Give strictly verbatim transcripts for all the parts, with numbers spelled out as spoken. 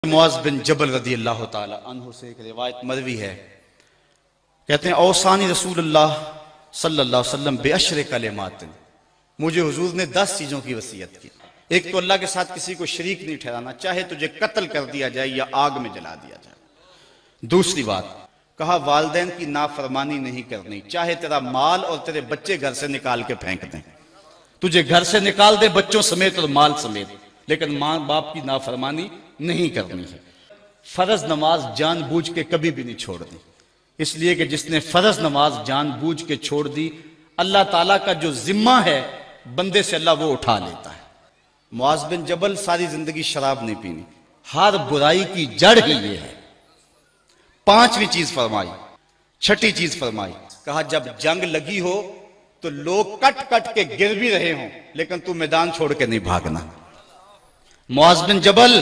معاذ بن جبل رضی اللہ تعالی عنہ سے ایک روایت مروی ہے، کہتے ہیں اوصانی رسول اللہ صلی اللہ علیہ وسلم بعشر کلمات، مجھے حضور نے دس چیزوں کی وصیت کی۔ ایک تو اللہ کے ساتھ کسی کو شریک نہیں ٹھہرانا، چاہے تجھے قتل کر دیا جائے یا آگ میں جلا دیا جائے۔ دوسری بات کہا والدین کی نافرمانی نہیں کرنی، چاہے تیرا مال اور تیرے بچے گھر سے نکال کے پھینک دیں، تجھے گھر سے نکال دے بچوں سمیت اور مال سمیت، لیکن ماں باپ کی نافرمانی نہیں کرنی ہے۔ فرض نماز جان بوجھ کے کبھی بھی نہیں چھوڑنی، اس لیے کہ جس نے فرض نماز جان بوجھ کے چھوڑ دی، اللہ تعالیٰ کا جو ذمہ ہے بندے سے اللہ وہ اٹھا لیتا ہے۔ معاذ بن جبل ساری زندگی شراب نہیں پینی، ہر برائی کی جڑ ہی یہ ہے۔ پانچویں چیز فرمائی، چھٹی چیز فرمائی، کہا جب جنگ لگی ہو تو لوگ کٹ کٹ کے گر بھی رہے ہوں لیکن تو میدان چھوڑ کے نہیں بھاگنا۔ معاذ بن جبل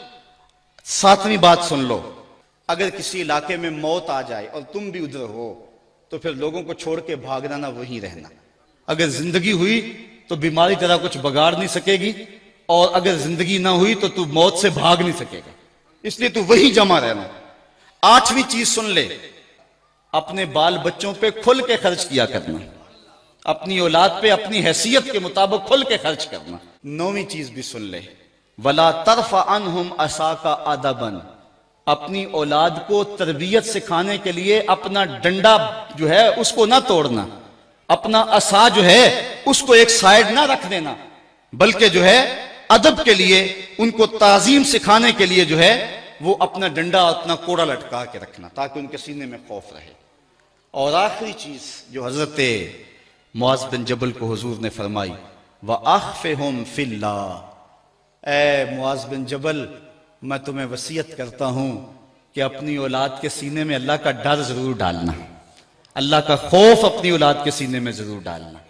ساتویں بات سن لو، اگر کسی علاقے میں موت آ جائے اور تم بھی ادھر ہو تو پھر لوگوں کو چھوڑ کے بھاگنا نہ، وہیں رہنا۔ اگر زندگی ہوئی تو بیماری تیرا کچھ بگاڑ نہیں سکے گی، اور اگر زندگی نہ ہوئی تو تو موت سے بھاگ نہیں سکے گا، اس لیے تو وہیں جمع رہنا۔ آٹھویں چیز سن لے، اپنے بال بچوں پہ کھل کے خرچ کیا کرنا، اپنی اولاد پہ اپنی حیثیت کے مطابق کھل کے خرچ کرنا۔ نویں چیز بھی سن لے، وَلَا تَرْفَ عَنْهُمْ عَصَاكَ عَدَبًا، اپنی اولاد کو تربیت سکھانے کے لیے اپنا ڈنڈا جو ہے اس کو نہ توڑنا، اپنا عصا جو ہے اس کو ایک سائیڈ نہ رکھ دینا، بلکہ جو ہے ادب کے لیے ان کو تعظیم سکھانے کے لیے جو ہے وہ اپنا ڈنڈا اپنا کوڑا لٹکا کے رکھنا تاکہ ان کے سینے میں خوف رہے۔ اور آخری چیز جو حضرت معاذ بن جبل کو حضور نے فرمائی، وَأَخْفِهُمْ فِي اللَّهِ، اے معاذ بن جبل میں تمہیں وصیت کرتا ہوں کہ اپنی اولاد کے سینے میں اللہ کا ڈر ضرور ڈالنا، اللہ کا خوف اپنی اولاد کے سینے میں ضرور ڈالنا۔